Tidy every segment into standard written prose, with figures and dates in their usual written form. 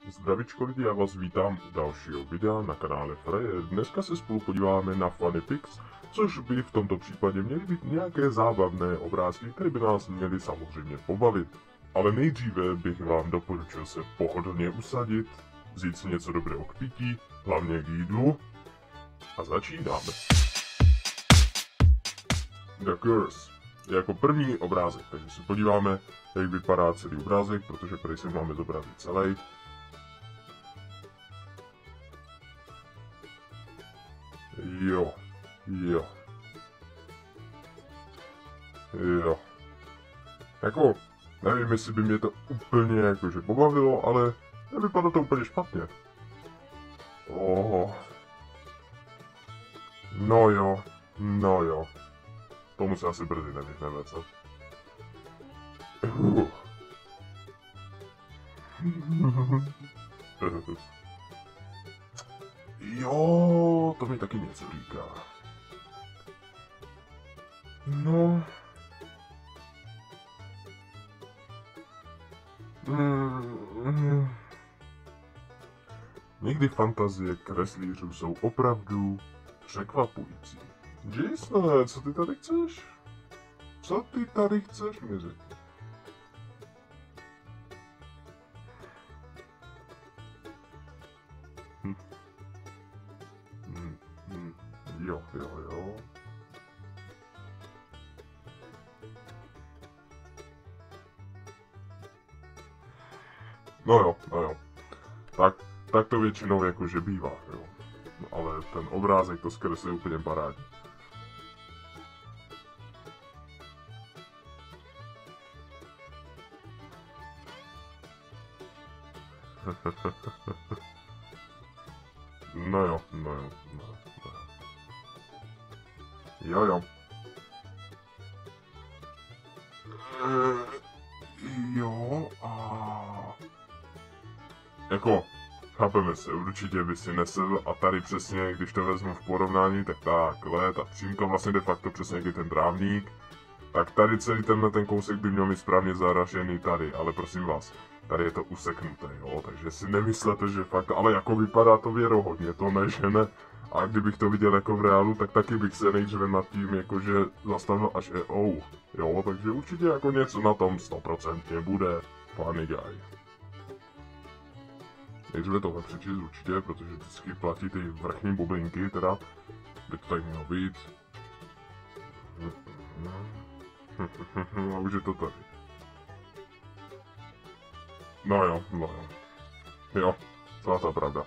Zdravičko lidi, já vás vítám u dalšího videa na kanále Freje. Dneska se spolu podíváme na Funny Pics, což by v tomto případě měly být nějaké zábavné obrázky, které by nás měly samozřejmě pobavit. Ale nejdříve bych vám doporučil se pohodlně usadit, vzít si něco dobrého k pití, hlavně k jídlu a začínáme. The Curse. Jako první obrázek, takže se podíváme, jak vypadá celý obrázek, protože tady se máme zobrazit celý. Jo. Jako, nevím, jestli by mě to úplně jakože pobavilo, ale nevypadá to úplně špatně. No jo. Tomu se asi brzy nevyhneme, co? Jo, to mi taky něco říká. No. Někdy fantazie kreslířů jsou opravdu překvapující. Jasné, co ty tady chceš? Co ty tady chceš, mi řekni? Jo. No jo. Tak to většinou jakože bývá, jo. No, ale ten obrázek to zkreslí úplně parádně. No jo. Jo. Jo a... Jako, chápeme se, určitě by si nesl a tady přesně, když to vezmu v porovnání, tak takhle, ta třímka vlastně de facto přesně jak je ten trávník, tak tady celý ten kousek by měl mít správně zaražený tady, ale prosím vás, tady je to useknuté, jo, takže si nemyslete, že fakt, ale jako vypadá to věrohodně, to ne, že ne. A kdybych to viděl jako v reálu, tak taky bych se nejdříve nad tím jakože zastavil až jo, takže určitě jako něco na tom 100% bude funny guy. Nejdříve tohle přečíst určitě, protože vždycky platí ty vrchní bublinky, teda by to tak mělo být. A už je to tady. No jo. Jo, svatá pravda.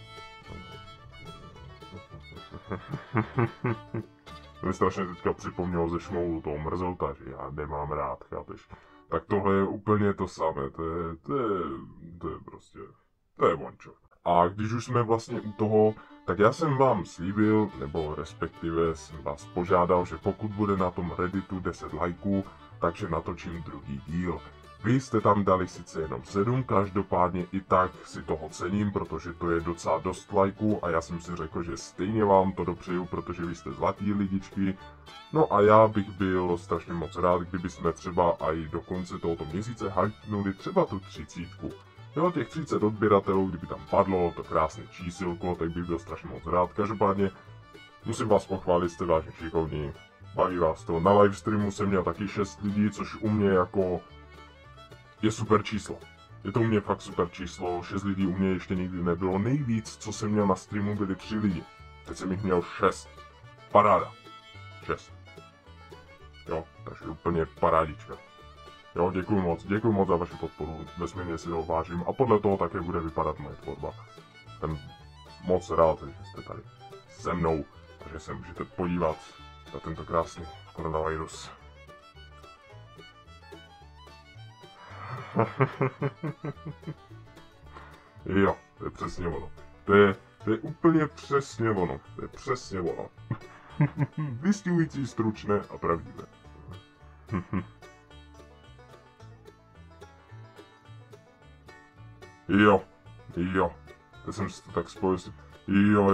Mě strašně teďka připomnělo ze Šmoulu toho mrzolta, že já nemám rád, chápeš? Tak tohle je úplně to samé, to je prostě, to je vončo. A když už jsme vlastně u toho, tak já jsem vám slíbil, nebo respektive jsem vás požádal, že pokud bude na tom Redditu 10 lajků, takže natočím druhý díl. Vy jste tam dali sice jenom 7, každopádně i tak si toho cením, protože to je docela dost lajků a já jsem si řekl, že stejně vám to dopřeju, protože vy jste zlatí lidičky. No a já bych byl strašně moc rád, kdyby jsme třeba i do konce tohoto měsíce hacknuli třeba tu 30. Jo, těch 30 odběratelů, kdyby tam padlo to krásné čísilko, tak bych byl strašně moc rád. Každopádně musím vás pochválit, jste vážně šikovní, baví vás to. Na livestreamu jsem měl taky 6 lidí, což u mě jako je super číslo. Je to u mě fakt super číslo, 6 lidí u mě ještě nikdy nebylo. Nejvíc, co jsem měl na streamu, byly 3 lidi. Teď jsem jich měl 6. Paráda. 6. Jo, takže úplně parádička. Jo, děkuju moc za vaši podporu, vesmírně si to vážím a podle toho také bude vypadat moje tvorba. Jsem moc rád, že jste tady se mnou a že se můžete podívat na tento krásný koronavirus. Jo, to je přesně ono. To je úplně přesně ono. To je přesně ono. Vystihující, stručné a pravdivé. Jo. Já jsem si to tak spojil s... Jo.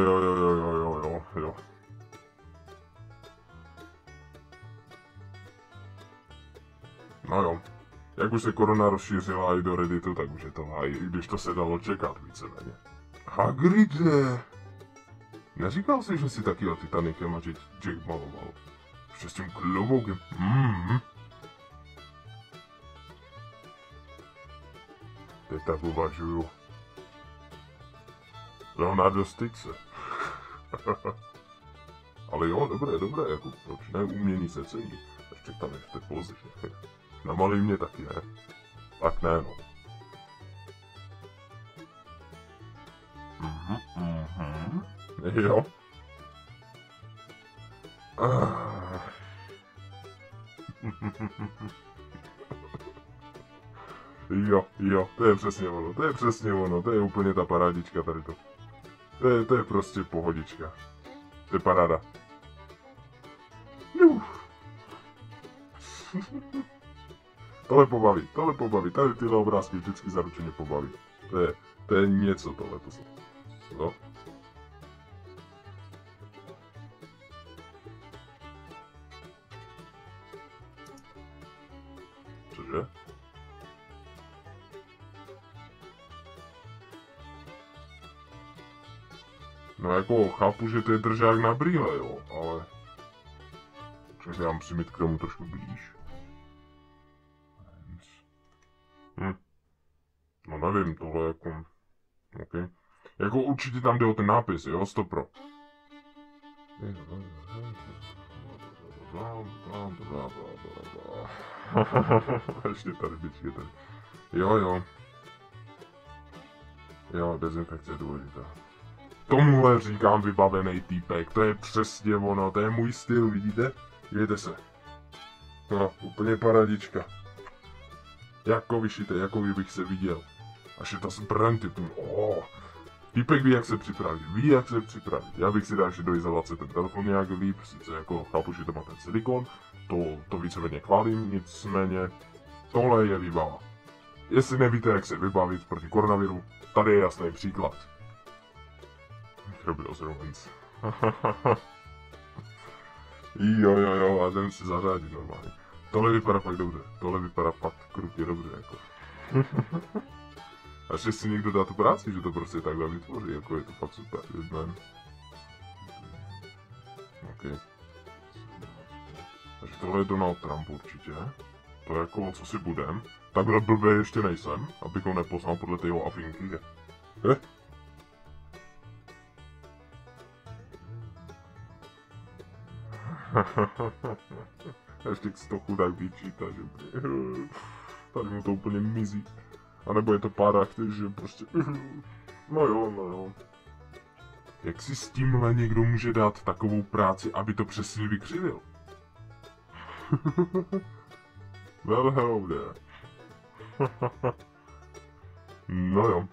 No jo. Jak už se korona rozšířila i do Redditu, tak už je to háj, i když to se dalo čekat víceméně. Hagride! Neříkal jsi, že si taky o Titanikem a že Jack maloval? Ještě s tím kloboukem. Teď tak uvažuju. Leonardo styď se. Ale jo, dobré, jako proč ne, umění se cení. Ještě tam je v té pozi. Namalí mě taky, ne? Tak ne, no. Jo. Jo, to je přesně ono, to je úplně ta parádička tady to. To je prostě pohodička. To je paráda. Tohle pobaví, tady tyhle obrázky vždycky zaručeně pobaví. To je něco tohle, to jsou. No. Cože? No jako chápu, že to je držák na brýle, jo, ale... Čili já musím jít k tomu trošku blíž. No nevím, tohle jako... OK. Jako určitě tam jde o ten nápis, jo, 100%. Ještě tady, bičky tady. Jo, dezinfekce je důležitá. Tomuhle říkám vybavený týpek, to je přesně ono, to je můj styl, vidíte? Dívejte se. No, úplně paradička. Jako vyšité, jako bych se viděl. Až je to zbrant, týpek ví, jak se připraví, Já bych si dal ještě do izolace ten telefon nějak líp, sice jako chápu, že to má ten silikon, to víceméně chválím, nicméně tohle je výbava. Jestli nevíte, jak se vybavit proti koronaviru, tady je jasný příklad. Chrobil zrovnc. Jo, a jdem si zařádit normálně. Tohle vypadá fakt dobře, tohle vypadá fakt krutě dobře, jako. Až si někdo dá tu práci, že to prostě takhle vytvoří, jako je to fakt super, vidím. OK. Takže tohle je Donald Trump určitě. To je jako, co si budem. Takhle blbý ještě nejsem, abych ho nepoznal podle té jeho afinky. Ještě si to chudák vyčítá, že tady mu to úplně mizí. A nebo je to párák, že prostě... No jo. Jak si s tímhle někdo může dát takovou práci, aby to přesně vykřivil? Well, hello there. No jo.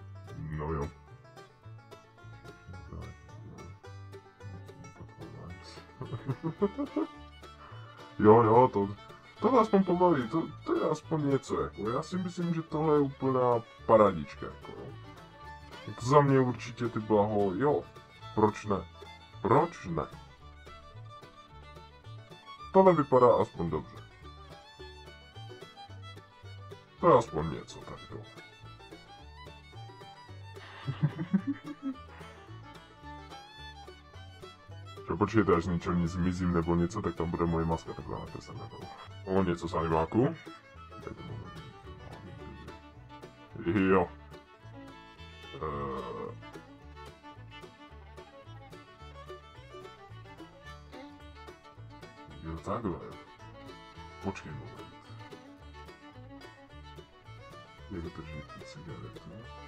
Jo, to aspoň pobaví, to je aspoň něco, jako, já si myslím, že tohle je úplná paradička, jako, jo. Jako za mě určitě ty blaho, jo, proč ne? Tohle vypadá aspoň dobře. To je aspoň něco, tady to. Počkejte, až z ničeho nic zmizím nebo něco, tak tam bude moje maska takhle napisaná. O, něco z animáku. Jo. Jo, takhle. Počkej moment. Je to drží cigaretu.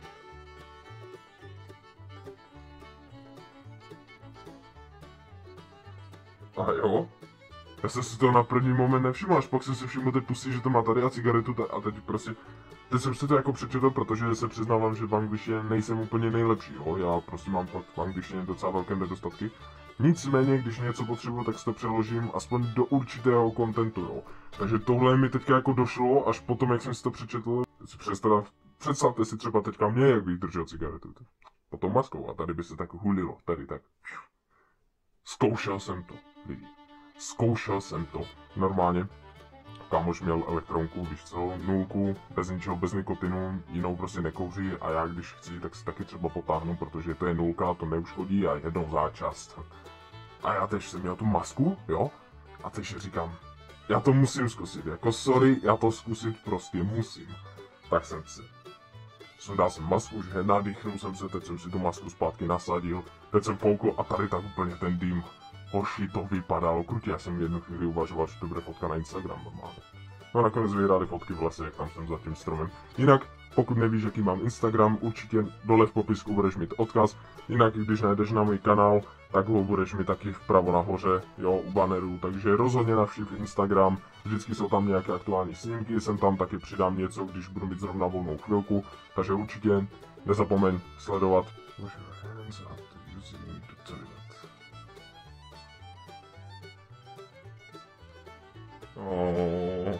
A jo? Já jsem si to na první moment nevšiml, až pak jsem si všiml té pusy, že to má tady a cigaretu a teď prostě... Teď jsem si to jako přečetl, protože se přiznávám, že v angličtině nejsem úplně nejlepší, jo? Já prostě mám fakt v angličtině docela velké nedostatky. Nicméně, když něco potřebuji, tak si to přeložím aspoň do určitého kontentu, jo? Takže tohle mi teďka jako došlo, až potom, jak jsem si to přečetl, představte si třeba teďka mě, jak bych držel cigaretu. Potom maskou a tady by se tak hulilo, tady tak. Zkoušel jsem to, lidi. Normálně. kámoš měl elektronku, víš co, nulku, bez ničeho, bez nikotinu, jinou prostě nekouří a já když chci, tak si taky třeba potáhnu, protože to je nulka, to neuškodí a jednou za čas. A já teď jsem měl tu masku, jo, a teď říkám, já to musím zkusit, jako sorry, já to zkusit prostě musím. Tak jsem si sundal jsem masku, že nadýchnul jsem se, teď jsem si tu masku zpátky nasadil, teď jsem foukl a tady tak úplně ten dým. Hoši, to vypadalo krutě, já jsem v jednu chvíli uvažoval, že to bude fotka na Instagram normálně. No a nakonec vyhráli fotky v lese, jak tam jsem za tím stromem. Jinak, pokud nevíš, jaký mám Instagram, určitě dole v popisku budeš mít odkaz. Jinak, když najdeš na můj kanál, tak ho budeš mít taky vpravo nahoře, jo, u banneru. Takže rozhodně navštiv Instagram, vždycky jsou tam nějaké aktuální snímky, jsem tam taky přidám něco, když budu mít zrovna volnou chvilku. Takže určitě nezapomeň sledovat. Oh.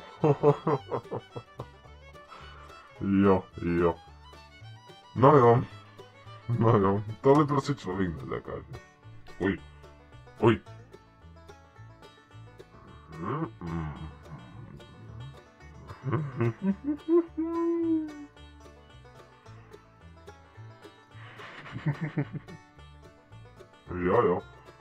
Jo. No jo, tohle prostě člověk nezakáže. Oj. Jo.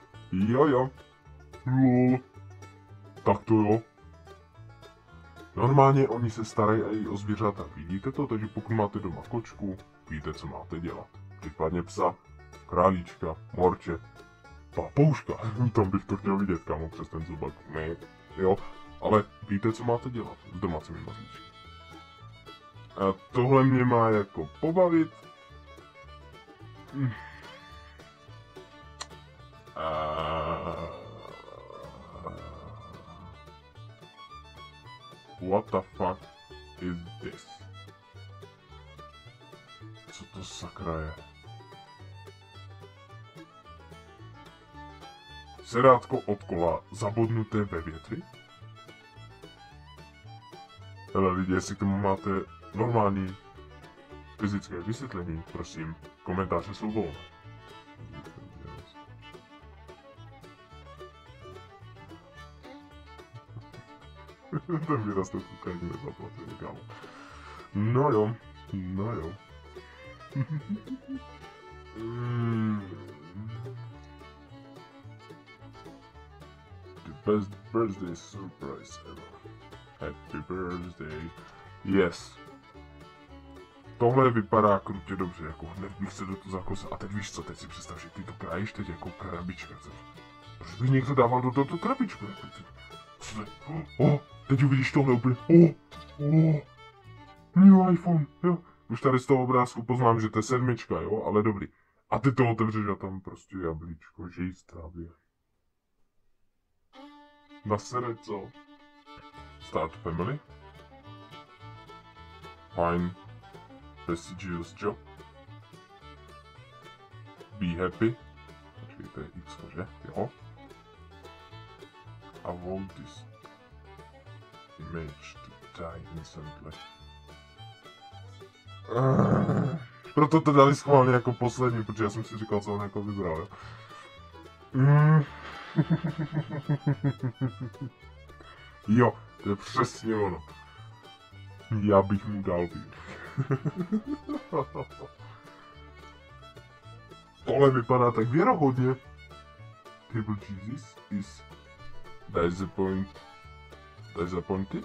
Lol. Tak to jo. Normálně oni se starají i o zvířata, vidíte to? Takže pokud máte doma kočku, víte, co máte dělat. Případně psa, králíčka, morče, papouška. Tam bych to chtěl vidět, kámo, přes ten zubak. Ne, jo, ale víte, co máte dělat s domácími mazlíčky. A tohle mě má jako pobavit. What the fuck is this? Co to sakra je? Sedátko od kola zabodnuté ve větvi? Hele lidi, jestli k tomu máte normální fyzické vysvětlení, prosím, komentáře jsou volné. Ten výraz to ani nezaplatil, kámo. No jo. The best birthday surprise ever. Happy birthday. Yes. Tohle vypadá krutě dobře, jako hned bych se do toho zakousal. A teď víš co, teď si představ, že ty to krajíš teď jako krabička. Proč by někdo dával do toho krabičku? Jako ty? Co to je? Teď uvidíš tohle úplně. New iPhone, jo. Už tady z toho obrázku poznám, že to je 7, jo, ale dobrý. A ty to otevřeš a tam prostě jablíčko, že jí strávě. Nasere, co? Start family. Fine. Prestigious job. Be happy. Počkej, to je X, že? Jo. Avoid this image to die instantly. Proto to dali schválně jako poslední, protože já jsem si říkal, co on jako vybral, jo. Jo, to je přesně ono. Já bych mu dal víc. Tohle vypadá tak věrohodně. Table Jesus is disappointed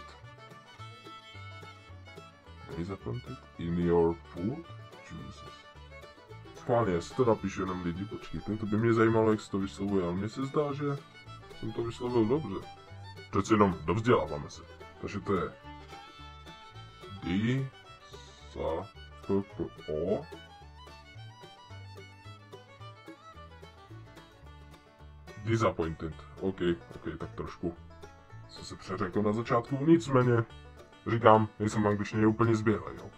in your food? Jesus. Schválně, já si to napíšu jenom lidi, počkejte, to by mě zajímalo, jak se to vyslovuje, ale mně se zdá, že jsem to vyslovil dobře. Přece jenom dovzděláváme se. Takže to je D-S-A-P-P-O Disappointed. OK, tak trošku jsem se přeřekl na začátku, nicméně říkám, nejsem angličtině úplně zběhlej, jo.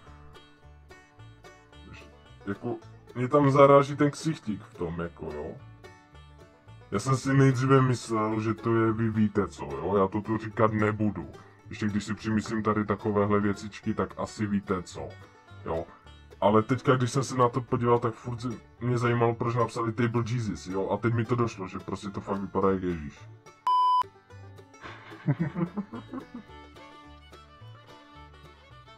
Jako, mě tam zaráží ten ksichtík v tom, jako jo. Já jsem si nejdříve myslel, že to je vy víte co, jo, já to tu říkat nebudu. Ještě když si přimyslím tady takovéhle věcičky, tak asi víte co, jo. Ale teďka, když jsem se na to podíval, tak furt mě zajímalo, proč napsali Table Jesus, jo. A teď mi to došlo, že prostě to fakt vypadá jak Ježíš.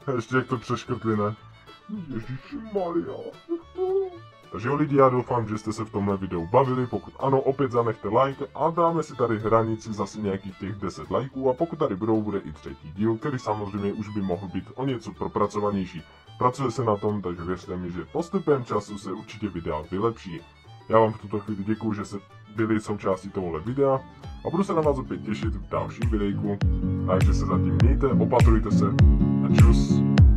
Ještě jak to přeškrtli, ne? Ježišmarja. Takže jo lidi, já doufám, že jste se v tomhle videu bavili, pokud ano, opět zanechte like a dáme si tady hranici zase nějakých těch 10 lajků a pokud tady budou, bude i třetí díl, který samozřejmě už by mohl být o něco propracovanější. Pracuje se na tom, takže věřte mi, že postupem času se určitě videa vylepší. Já vám v tuto chvíli děkuju, že jste byli součástí tohohle videa a budu se na vás opět těšit v dalším videjku, takže se zatím mějte, opatrujte se a čus.